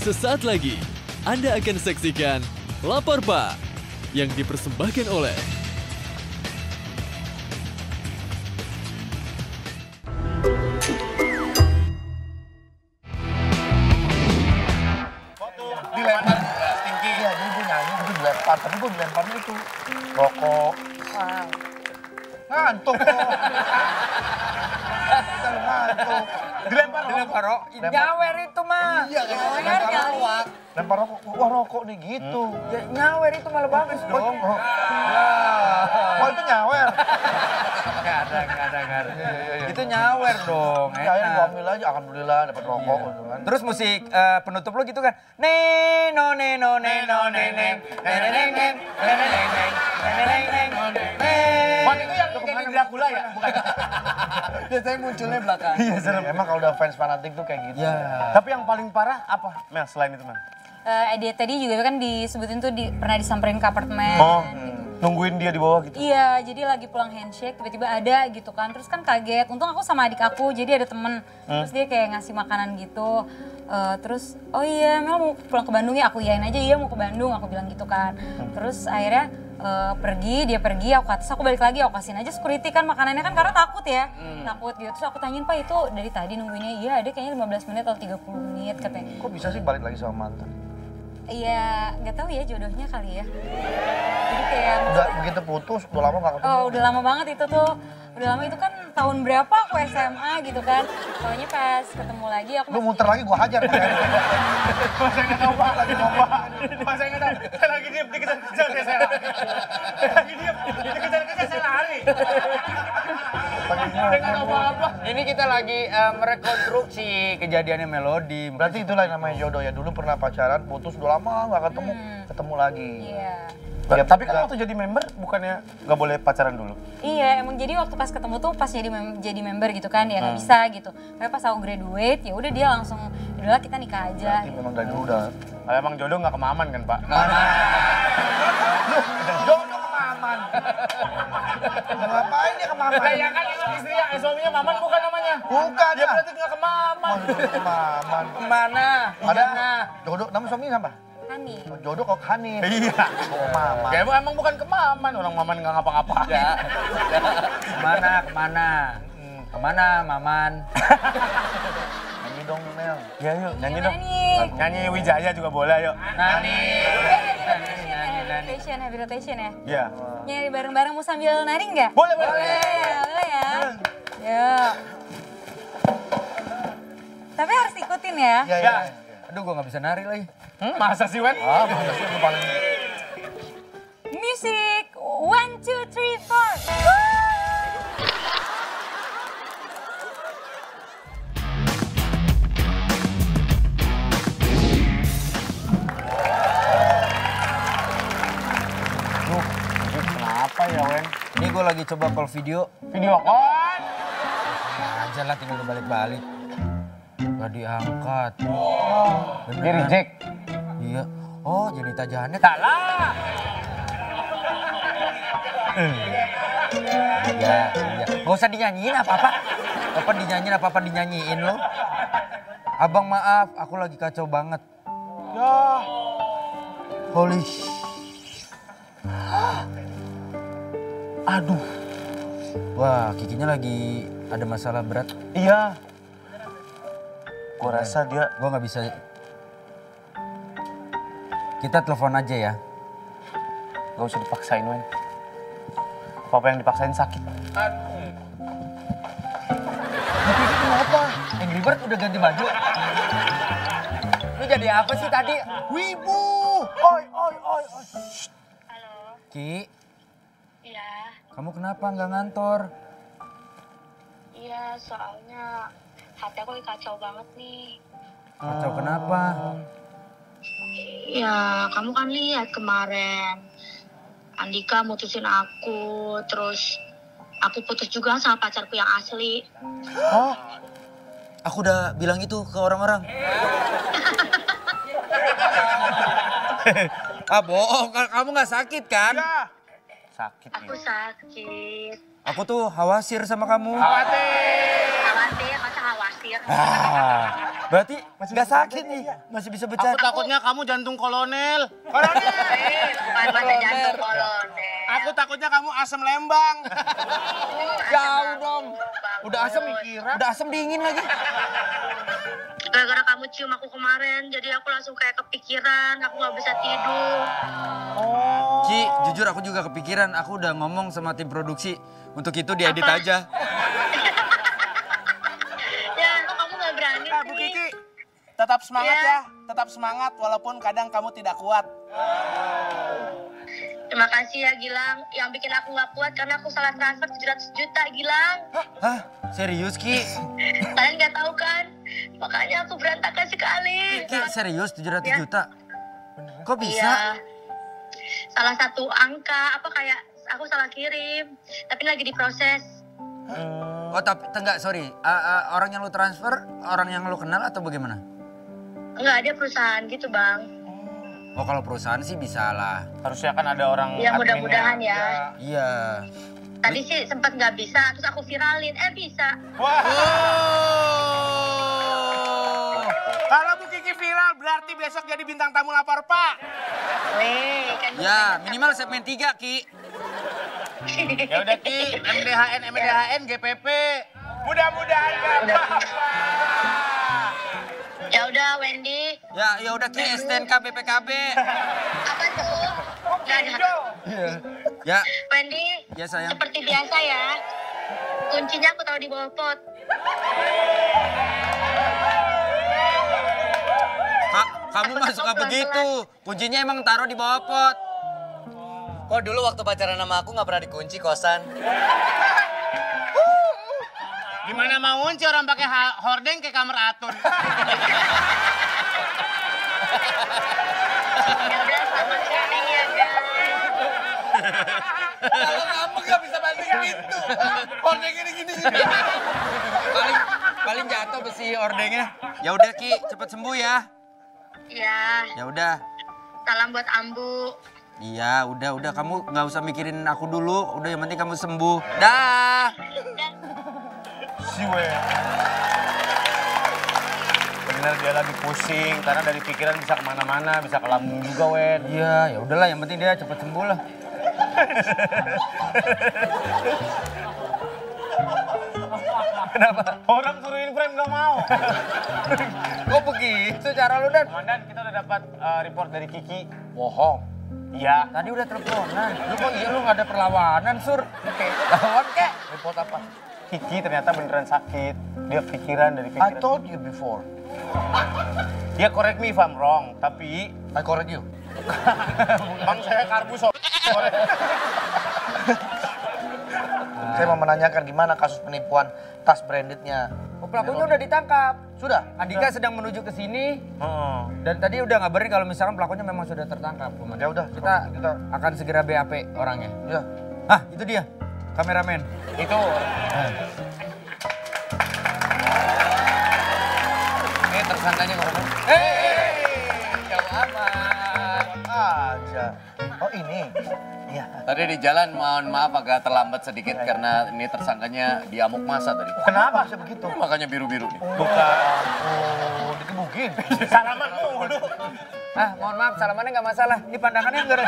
Sesaat lagi, Anda akan saksikan Lapor Pak yang dipersembahkan oleh Dilempar tinggi. Iya, jadi gue nyanyi, gue dilempar. Tapi gue dilemparnya itu rokok. Ngantuk kok. Kalau ngantuk. Dilempar rokok. Nyawer itu mah. Iya, Nyawer kali. Lempar rokok. Wah, rokok nih gitu. Ya, nyawer itu malah bagus dong. Oh, itu nyawer. Nggak ada. Iya. Itu nyawer dong, Kayaknya gue enak. ambil aja, alhamdulillah dapat rokok gitu kan. Terus musik penutup lo gitu kan. Neno neno neno neneng neneng neneng neneng neneng neneng. Waktu itu yang kayak di Dracula ya? Bukan. Biasanya munculnya belakang. Iya, serem. Emang kalau udah fans fanatik tuh kayak gitu. Ya. Tapi yang paling parah apa, Mel, selain itu, Mel? Dia tadi juga kan disebutin tuh pernah disamperin ke apartemen. Oh, nungguin dia di bawah gitu? Iya, jadi lagi pulang handshake, tiba-tiba ada gitu kan. Terus kan kaget, untung aku sama adik aku, jadi ada temen. Terus dia kayak ngasih makanan gitu. Terus, oh iya Mel mau pulang ke Bandung ya? Aku iyain aja, iya mau ke Bandung, aku bilang gitu kan. Terus akhirnya dia pergi, aku ke atas, aku balik lagi, aku kasihin aja security kan makanannya kan karena takut ya. Takut gitu, terus aku tanyain, Pak itu dari tadi nungguinnya? Iya, ada kayaknya 15 menit atau 30 menit katanya. Kok bisa sih balik lagi sama mantan? Iya, nggak tahu ya jodohnya kali ya. Jadi kayak Udah begitu putus, udah lama gak ketemu. oh udah lama banget itu tuh. Udah lama itu kan tahun berapa aku SMA gitu kan. Taunya pas ketemu lagi aku Lu muter lagi gua hajar. Masa nggak tahu Pak, lagi ngomong. Masa nggak tahu, saya lagi diem, dikejar-kejar kayak saya lari. Saya lagi diem, dikejar-kejar saya lari. Saya nggak tahu apa-apa. Ini kita lagi merekonstruksi kejadiannya Melody. Berarti itulah yang namanya jodoh ya. Dulu pernah pacaran, putus udah lama gak ketemu, ketemu lagi. Iya. Ya, Tapi kan waktu jadi member bukannya nggak boleh pacaran dulu? Iya, emang jadi waktu pas ketemu tuh pas jadi member gitu kan, ya nggak bisa gitu. Tapi pas aku graduate, ya udah dia langsung, udahlah kita nikah aja. berarti memang dari dulu udah. Kalau emang jodoh nggak kemaman kan, Pak? Jodoh ke maman. Ngapain dia ke maman? Ya kan emang istrinya, suaminya maman bukan namanya? Bukan Ya lah. berarti nggak kemaman. Jodoh ke maman. Kemana? Ada Ijana. jodoh, nama suaminya apa? Hani. Jodoh kok Hanif. Iya. Oh, maman. Ya emang bukan kemaman, orang maman nggak ngapa-ngapain. Ya. Kemana? Kemana, Maman? Nyanyi dong, Mel. Ya yuk, nyanyi Gimana dong. nih? Nyanyi Wijaya juga boleh, yuk. Nani. Happy rotation ya? Iya. Nyanyi bareng-bareng mau sambil nari nggak? Boleh. Boleh ya. Yuk. Tapi harus ikutin ya. Iya, Ya. Aduh, gua nggak bisa nari lagi. Masa sih, Wen? Masa sih lu paling... Music, 1, 2, 3, 4. Duh, ini kenapa ya, Wen? Ini gua lagi coba call video. Video call. Aja lah, tinggal balik-balik. Gak diangkat. Di reject. Iya. Oh, Janita Janet. Salah. Iya. Gak usah dinyanyiin apa-apa. Apa dinyanyiin, apa-apa dinyanyiin lo. Abang maaf, aku lagi kacau banget. Ya. Holy Aduh. Wah, Kikinya lagi ada masalah berat. Iya. Gua rasa dia... Gua nggak bisa. Kita telepon aja ya. Gak usah dipaksain, Wen. Apa yang dipaksain sakit. Tapi itu kenapa? Angry Bird udah ganti baju. Lu jadi apa sih tadi? Wibu. Oi. Halo, Ki, iya, kamu kenapa nggak ngantor? iya soalnya hati aku lagi kacau banget nih. Kacau kenapa? Ya, kamu kan lihat kemarin Andika mutusin aku, terus aku putus juga sama pacarku yang asli. Oh, aku udah bilang itu ke orang-orang. Ah bohong, kamu nggak sakit kan? Sakit Aku nih. sakit. Aku tuh khawatir sama kamu. Khawatir. Khawatir, masa khawatir? Ah, Berarti nggak sakit nih, masih bisa Aku bercanda. takutnya kamu jantung kolonel. Bukan masa jantung kolonel. Aku takutnya kamu asam lembang. Jauh dong. Udah asam dingin lagi. Gara-gara kamu cium aku kemarin, jadi aku langsung kayak kepikiran, aku nggak bisa tidur. Ci, jujur aku juga kepikiran. Aku udah ngomong sama tim produksi. Untuk itu diedit aja. Ya, kok kamu nggak berani Bu sih? Kiki, tetap semangat Iya. ya. Tetap semangat walaupun kadang kamu tidak kuat. Terima kasih ya Gilang, yang bikin aku nggak kuat karena aku salah transfer 700 juta Gilang. Hah? Serius Ki? Kalian nggak tahu kan? Makanya aku berantakan sekali. Ki serius 700 Ya. juta? Kok bisa? Iya. Salah satu angka, apa kayak aku salah kirim. Tapi lagi diproses. Oh tapi enggak, sorry. Orang yang lu transfer, orang yang lu kenal atau bagaimana? Enggak ada perusahaan gitu Bang. Oh kalau perusahaan sih bisa lah. Harusnya kan ada orang Ya adminnya. mudah-mudahan ya. Iya. Tadi sih sempat nggak bisa, terus aku viralin. Bisa. Wah, Oh. kalau Bu Kiki viral berarti besok jadi bintang tamu lapor Pak. Weh, kan Ya minimal segmen 3 Ki. Ya udah Ki, MDHN, GPP. Mudah-mudahan ya Pak. Ya udah Wendy, Ya udah Ki, STNK BPKB. apa tuh? Nggak ada. Ya, Wendy, ya sayang. seperti biasa ya. Kuncinya aku taruh di bawah pot. Kamu mah suka begitu. Kuncinya emang taruh di bawah pot. Kok dulu waktu pacaran sama aku nggak pernah dikunci kosan? Gimana mau ngunci orang pakai hordeng ke kamar Atun? Ya udah, selamat siang ya guys. Kalau ngambek gak bisa balik pintu. Ordengnya gini. Paling jatuh besi ordengnya. Ya udah Ki, cepet sembuh ya. Iya, Ya udah. salam buat Ambu. Iya, udah kamu nggak usah mikirin aku dulu. Udah yang penting kamu sembuh. Dah. Siwe. Bener dia lagi pusing karena dari pikiran bisa kemana-mana, bisa ke lambung juga Wen. Iya, ya udahlah yang penting dia cepet sembuh lah. Kenapa? Orang suruhin frame gak mau. Kok begitu cara lu Dan? Komandan, kita udah dapat report dari Kiki. Bohong. Iya. Tadi udah teleponan. Lu kok iya lu nggak ada perlawanan, Sur? Lawan kek. Report apa? Kiki ternyata beneran sakit. Dia pikiran dari pikiran. I told you before. Dia correct me if I'm wrong, tapi I correct you. bang saya karbus. Saya mau menanyakan gimana kasus penipuan tas brandednya. Oh, pelakunya udah ditangkap. Sudah? Andika sedang menuju ke sini Heeh. dan tadi udah ngabarin kalau misalkan pelakunya memang sudah tertangkap. Komandan. Ya udah, kita kita akan segera BAP orangnya. ya. Ah, itu dia. Kameramen. Itu Ini tersangkanya Komandan. Jauh aman. Aja. Oh ini. Iya. Tadi di jalan mohon maaf agak terlambat sedikit karena ini tersangkanya diamuk masa tadi. Kenapa bisa begitu? Makanya biru-biru nih. bukan. Oh, dikebukin. Salaman mulu. Ah, mohon maaf, salamannya nggak masalah. Ini pandangannya enggak.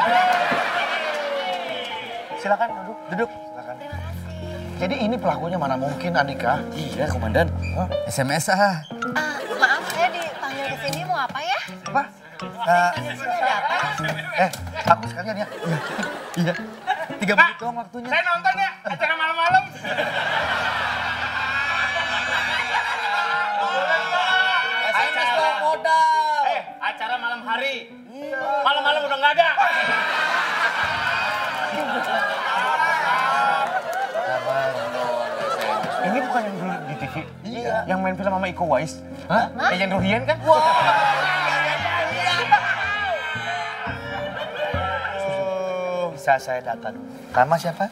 Silakan duduk. Silakan. Jadi ini pelakunya mana mungkin Andika? Iya, Komandan. SMS ah. Maaf, saya dipanggil ke sini mau apa ya? Apa? Di sini ada apa? Aku sekalian ya. Iya. 3 menit doang waktunya. Saya nonton ya acara malam-malam. SMS dong modal. Acara malam hari. Malam-malam udah nggak ada. Ini bukan yang dulu di TV? Iya. Yang main film sama Iko Uwais? Hah? Yayan Ruhian kan? Bisa saya data dulu. Nama siapa?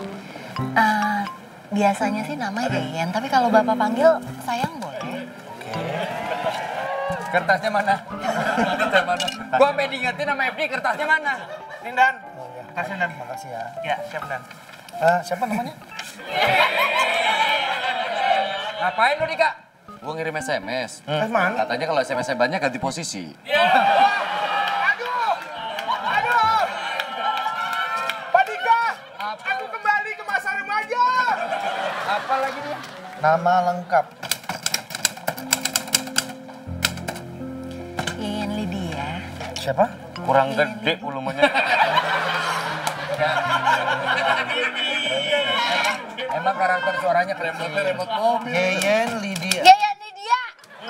Biasanya sih nama Yayan, tapi kalau Bapak panggil sayang boleh. Kertasnya mana? Kertasnya mana? Gua sampai diingetin sama FD, kertasnya mana? Nindan. Oh ya. Kasih Dan. Makasih ya. Ya, siap Dan. Siapa namanya? Ngapain lu, Dika? Gue ngirim SMS. Mana? Katanya kalau SMS-nya banyak ganti posisi. Aduh! Pak Dika! Aku kembali ke masa remaja! Apa lagi dia? Nama lengkap. Iin Lydia. Siapa? Kurang gede volumenya. Emang karakter suaranya keren. Remote mobil. Yeyen Lydia. Yayan Lydia.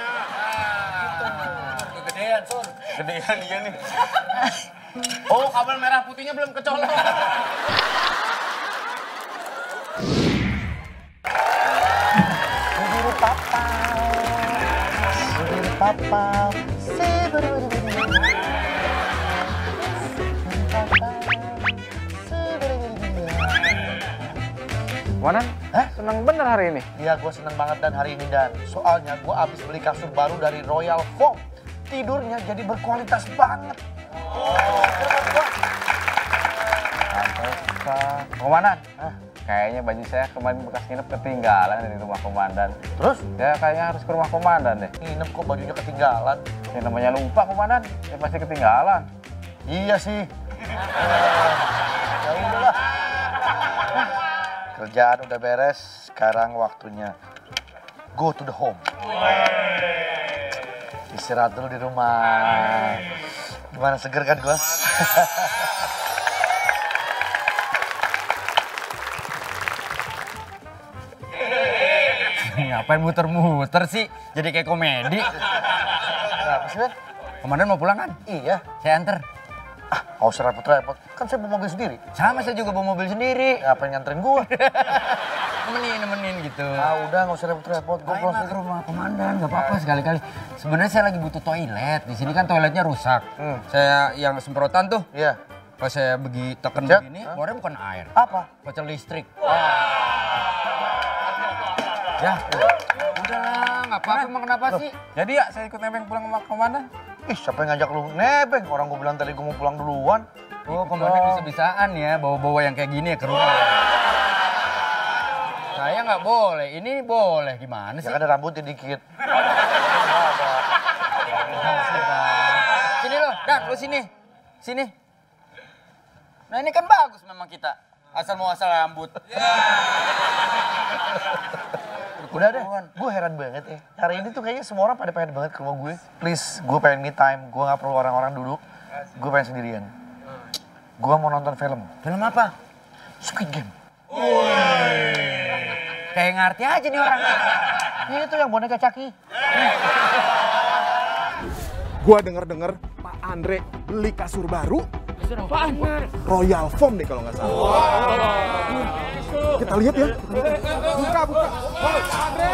Kegedean, Sur. Gedean iya nih. Oh, kabel merah putihnya belum kecolok. Bibir papa. Bibir papa. Wanan, seneng bener hari ini. Iya, gue seneng banget dan hari ini Dan. Soalnya gue abis beli kasur baru dari Royal Foam. Tidurnya jadi berkualitas banget. Komandan, kayaknya baju saya kemarin bekas nginep ketinggalan di rumah komandan. Terus? Ya kayaknya harus ke rumah komandan deh. Nginep kok bajunya ketinggalan. Yang namanya lupa komandan, ya pasti ketinggalan. Iya sih. Ya udahlah. Kerjaan udah beres, sekarang waktunya go to the home. Istirahat dulu di rumah. Gimana, seger kan gua? Ngapain muter-muter sih? Jadi kayak komedi. Kenapa sih, Ben? Komandan mau pulang kan? Iya. Saya anter. Nggak usah repot-repot. Kan saya bawa mobil sendiri. Sama saya juga bawa mobil sendiri. Ngapain nganterin gua? Nemenin gitu. Udah nggak usah repot-repot. Gua Ayo pulang ke sendiri. rumah komandan, nggak apa-apa sekali-kali. Sebenarnya saya lagi butuh toilet. Di sini kan toiletnya rusak. Saya yang semprotan tuh. Iya. Pas saya tekan Cek. begini, keluarnya bukan air. Apa? Kocel listrik. Ya, udahlah, nggak apa-apa. Emang kenapa sih? Jadi ya saya ikut nebeng pulang sama komandan. Ih, siapa yang ngajak lu nebeng? Orang gua bilang tadi gua mau pulang duluan. Oh, komandan bisa-bisaan ya, bawa-bawa yang kayak gini ya ke rumah. Saya nggak boleh, ini boleh. Gimana sih? Ya kan ada rambutnya dikit. Sini loh, Dan, lu sini. Sini. Nah ini kan bagus memang kita. Asal mau asal rambut. Udah deh, gue heran banget ya. Hari ini tuh kayaknya semua orang pada pengen banget ke rumah gue. Please, gue pengen me time. Gue gak perlu orang-orang duduk. Gue pengen sendirian. Gue mau nonton film. Film apa? Squid Game. Kayak ngerti aja nih orang. Itu yang boneka Caki. Gua denger-denger Pak Andre beli kasur baru. Kasur apaan? Royal Foam deh kalau nggak salah. Kita lihat ya. Buka. Andre.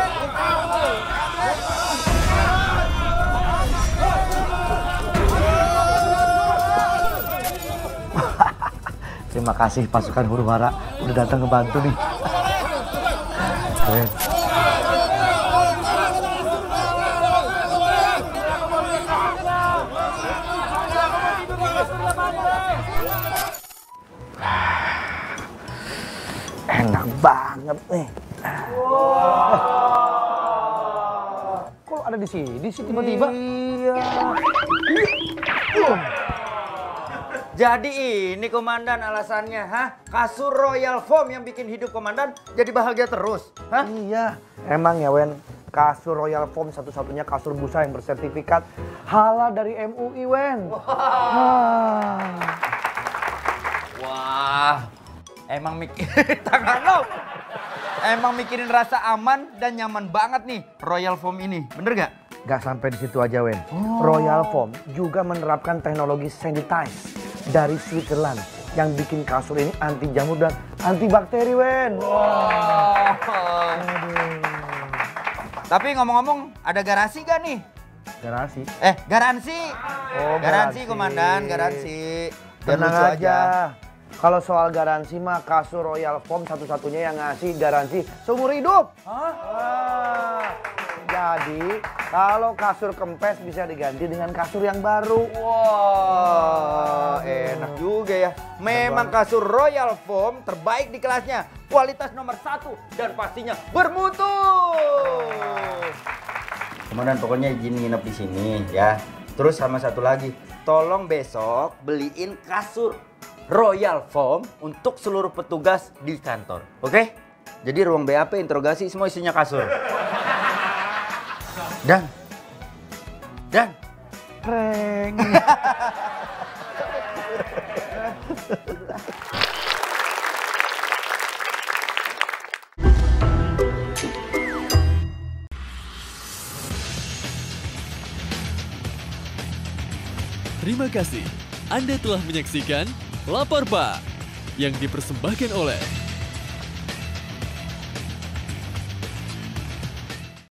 Terima kasih pasukan huru-hara udah datang ngebantu nih. Keren. Enak banget nih. Kok ada di sini sih tiba-tiba? Iya. Jadi ini komandan alasannya, Kasur Royal Foam yang bikin hidup komandan jadi bahagia terus, Iya. Emang ya, Wen. Kasur Royal Foam satu-satunya kasur busa yang bersertifikat halal dari MUI, Wen. Wah, emang tangan lo. Emang mikirin rasa aman dan nyaman banget nih Royal Foam ini, bener gak? Gak sampai di situ aja, Wen. Royal Foam juga menerapkan teknologi sanitize dari Switzerland yang bikin kasur ini anti jamur dan anti bakteri, Wen. Tapi ngomong-ngomong, ada garasi gak nih? Garasi. Garansi. Oh, Garansi komandan, garansi. Biar Tenang lucu aja. Kalau soal garansi mah kasur Royal Foam satu-satunya yang ngasih garansi seumur hidup. Jadi kalau kasur kempes bisa diganti dengan kasur yang baru. Wah, enak juga ya. Memang kasur Royal Foam terbaik di kelasnya. Kualitas nomor 1 dan pastinya bermutu. Komandan pokoknya izin nginep di sini ya. Terus sama satu lagi, tolong besok beliin kasur Royal Foam untuk seluruh petugas di kantor. Oke? Jadi ruang BAP interogasi semua isinya kasur. Dan prank. Terima kasih Anda telah menyaksikan Lapor Pak yang dipersembahkan oleh